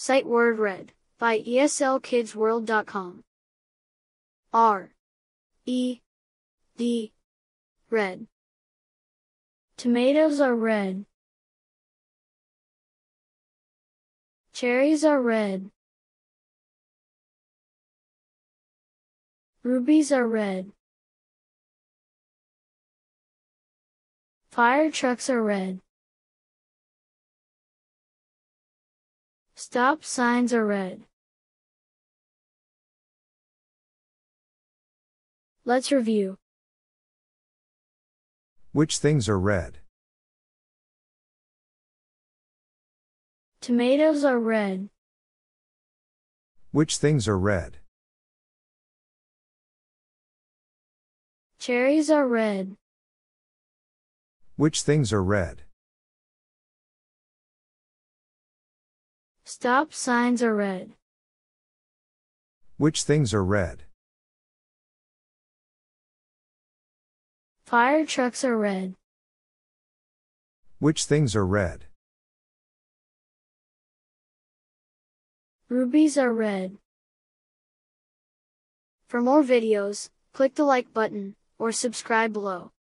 Sight word read by eslkidsworld.com. R-E-D. Red. Tomatoes are red. Cherries are red. Rubies are red. Fire trucks are red. Stop signs are red. Let's review. Which things are red? Tomatoes are red. Which things are red? Cherries are red. Which things are red? Stop signs are red. Which things are red? Fire trucks are red. Which things are red? Rubies are red. For more videos, click the like button or subscribe below.